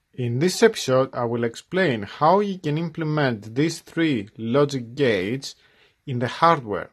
In this episode, I will explain how you can implement these three logic gates in the hardware.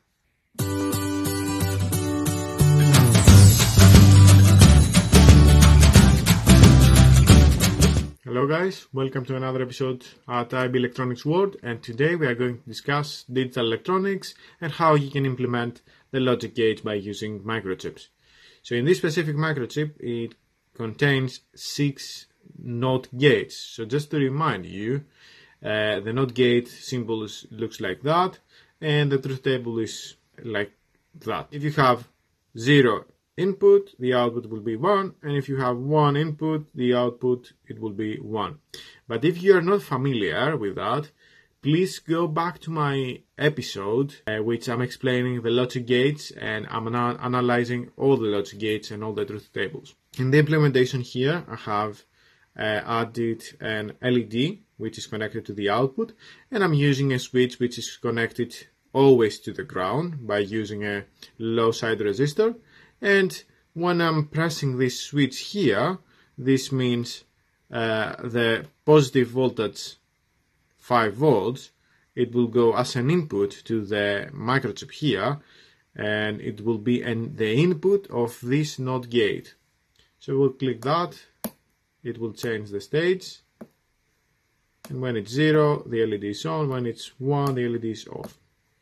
Hello guys, welcome to another episode at IB Electronics World, and today we are going to discuss digital electronics and how you can implement the logic gates by using microchips. So in this specific microchip, it contains 6 NOT gates. So just to remind you, the NOT gate symbol looks like that, and the truth table is like that. If you have 0 input, the output will be 1, and if you have 1 input, the output it will be 1. But if you are not familiar with that, please go back to my episode which I'm explaining the logic gates, and I'm analyzing all the logic gates and all the truth tables. In the implementation here, I have added an LED which is connected to the output, and I'm using a switch which is connected always to the ground by using a low side resistor. And when I'm pressing this switch here, this means the positive voltage 5 volts, it will go as an input to the microchip here, and it will be the input of this NOT gate. So we'll click that, it will change the stage, and when it's 0, the LED is on, when it's 1, the LED is off.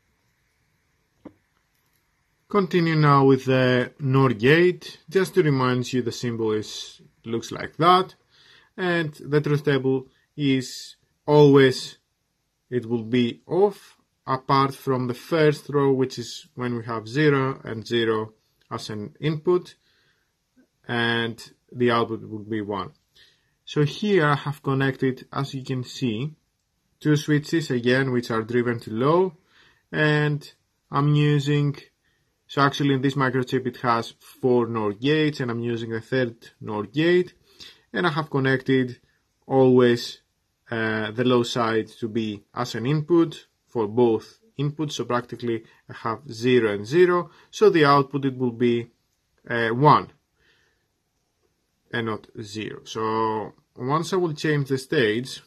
Continue now with the NOR gate. Just to remind you, the symbol looks like that, and the truth table is always, it will be off apart from the first row, which is when we have 0 and 0 as an input, and the output will be 1. So here I have connected, as you can see, 2 switches again which are driven to low, and I'm using, so actually in this microchip it has 4 NOR gates, and I'm using the third NOR gate, and I have connected always the low side to be as an input for both inputs, so practically I have 0 and 0, so the output it will be 1 and not 0. So once I will change the stage,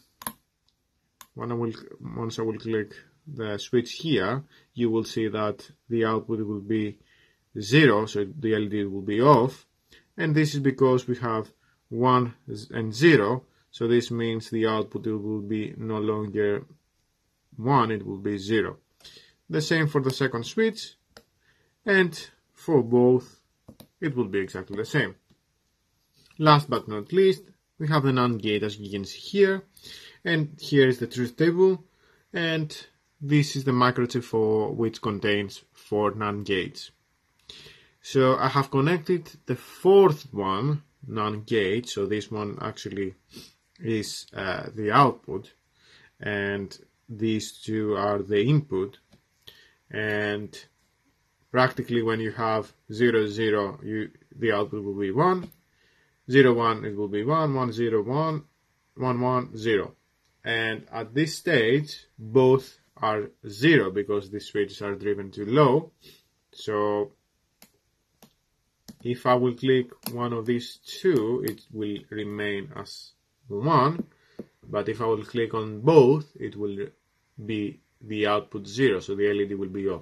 once I will click the switch here, you will see that the output will be 0, so the LED will be off, and this is because we have 1 and 0, so this means the output it will be no longer 1, it will be 0. The same for the second switch, and for both it will be exactly the same. Last but not least, we have the NAND gate, as you can see here, and here is the truth table, and this is the microchip for which contains 4 NAND gates. So I have connected the fourth one, NAND gate, so this one actually is the output, and these two are the input, and practically when you have 0, 0, the output will be 1, 0, 1, it will be 1, 1, 0, 1, 1, 1, 0. And at this stage, both are 0 because the switches are driven to low. So if I will click one of these two, it will remain as 1, but if I will click on both, it will be the output 0, so the LED will be off.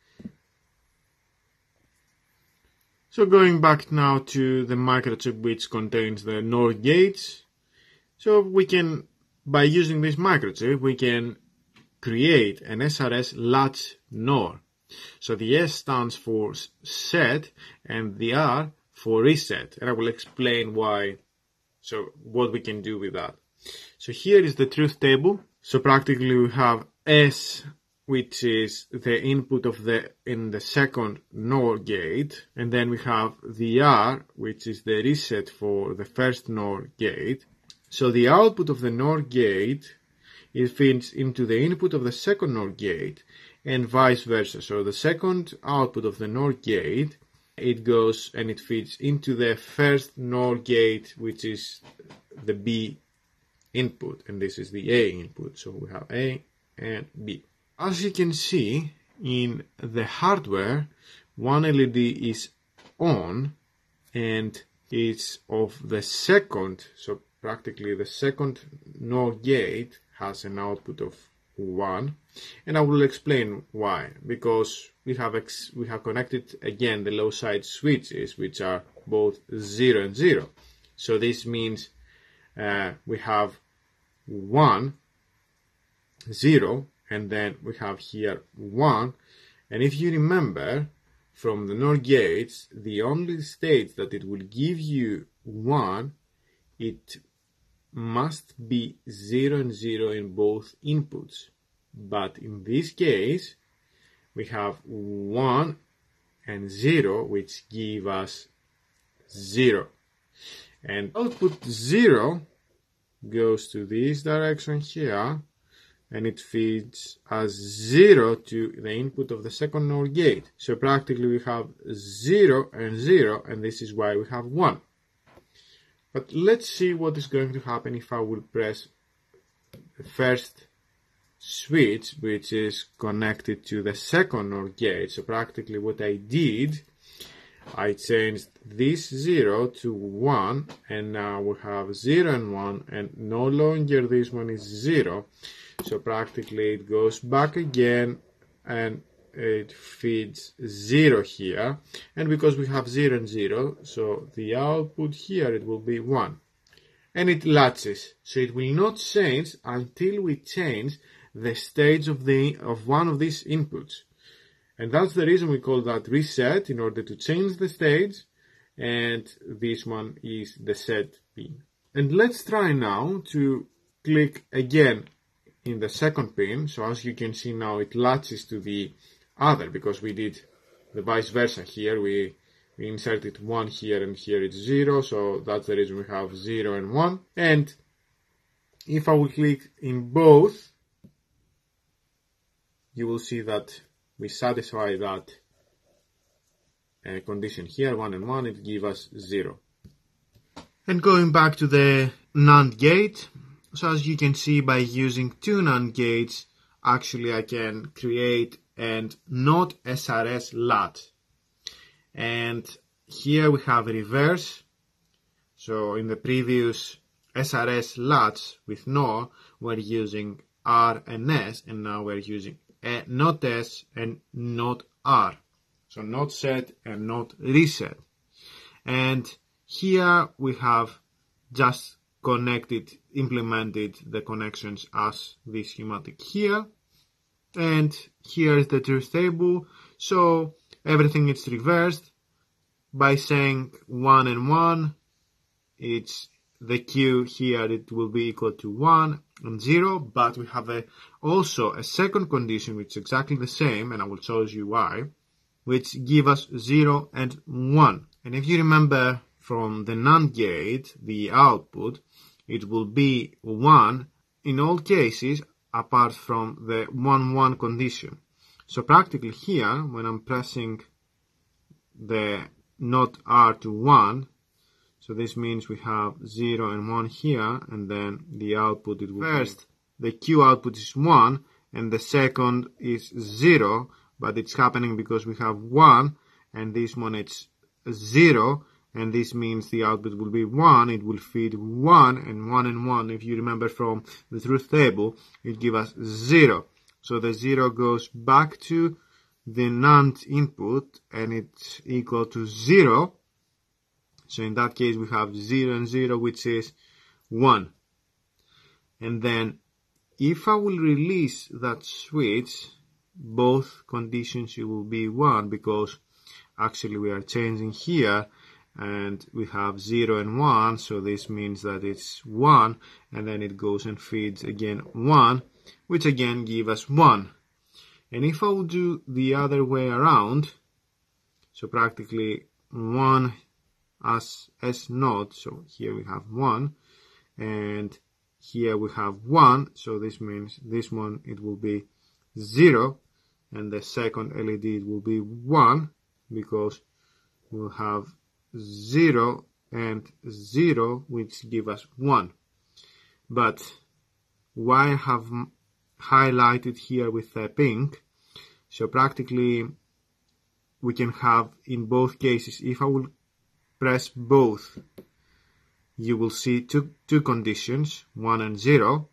So going back now to the microchip which contains the NOR gates, so we can, by using this microchip, we can create an SR Latch NOR. So the S stands for set and the R for reset, and I will explain why, so what we can do with that. So here is the truth table. So practically we have S, which is the input of in the second NOR gate, and then we have the R, which is the reset for the first NOR gate. So the output of the NOR gate, it feeds into the input of the second NOR gate, and vice versa. So the second output of the NOR gate, it goes and it feeds into the first NOR gate, which is the B input, and this is the A input. So we have A and B. As you can see in the hardware, one LED is on and it's of the second, so practically the second NOR gate has an output of 1, and I will explain why. Because we have connected again the low side switches, which are both 0 and 0. So this means we have 1, 0, and then we have here 1. And if you remember from the NOR gates, the only state that it will give you 1, it must be 0 and 0 in both inputs. But in this case, we have 1 and 0, which give us 0. And output 0 goes to this direction here, and it feeds as 0 to the input of the second NOR gate. So practically we have 0 and 0, and this is why we have 1. But let's see what is going to happen if I will press the first switch, which is connected to the second NOR gate. So practically what I did, I changed this 0 to 1, and now we have 0 and 1, and no longer this one is 0. So practically it goes back again, and it feeds 0 here, and because we have 0 and 0, so the output here it will be 1, and it latches, so it will not change until we change the stage of one of these inputs. And that's the reason we call that reset, in order to change the stage, and this one is the set pin. And let's try now to click again in the second pin. So as you can see now, it latches to the other, because we did the vice versa here. We inserted 1 here, and here it's 0, so that's the reason we have 0 and 1. And if I will click in both, you will see that we satisfy that condition here, 1 and 1, it gives us 0. And going back to the NAND gate, so as you can see, by using 2 NAND gates, actually I can create and not SR Latch. And here we have a reverse. So in the previous SR Latch with NOR, we're using R and S, and now we're using not S and not R. So not set and not reset. And here we have just implemented the connections as this schematic here. And here is the truth table. So everything is reversed. By saying 1 and 1, it's the Q here, it will be equal to 1 and 0, but we have also a second condition which is exactly the same, and I will show you why, which give us 0 and 1. And if you remember from the NAND gate, the output, it will be 1 in all cases apart from the 1-1 condition. So practically here, when I'm pressing the not R to 1, so this means we have 0 and 1 here, and then the output it will first, the Q output is 1, and the second is 0, but it's happening because we have 1, and this one it's 0, and this means the output will be 1, it will feed 1, and 1 and 1, if you remember from the truth table, it gives us 0. So the 0 goes back to the NAND input, and it's equal to 0. So in that case, we have 0 and 0, which is 1. And then, if I will release that switch, both conditions it will be 1, because actually we are changing here, and we have 0 and 1, so this means that it's 1, and then it goes and feeds again 1, which again gives us 1. And if I will do the other way around, so practically 1 as S naught, so here we have 1, and here we have 1, so this means this one it will be 0, and the second LED it will be 1, because we'll have 0 and 0, which give us 1. But why I have highlighted here with the pink, so practically we can have in both cases, if I will press both you will see two conditions, 1 and 0,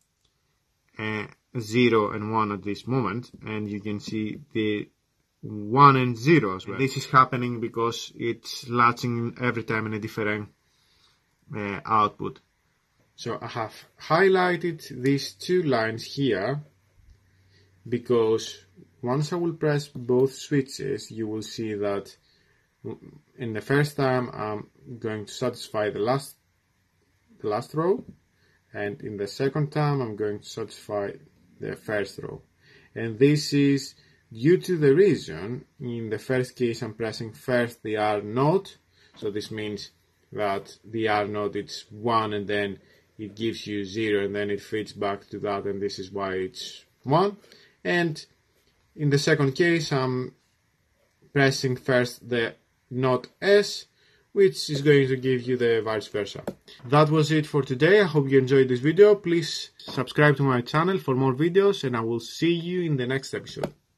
0 and 1 at this moment, and you can see the 1 and 0 as well. This is happening because it's latching every time in a different output. So I have highlighted these two lines here because once I will press both switches, you will see that in the first time I'm going to satisfy the last row, and in the second time I'm going to satisfy the first row. And this is due to the reason in the first case I'm pressing first the R node, so this means that the R node is 1 and then it gives you 0 and then it feeds back to that, and this is why it's 1. And in the second case I'm pressing first the node S, which is going to give you the vice versa. That was it for today. I hope you enjoyed this video. Please subscribe to my channel for more videos, and I will see you in the next episode.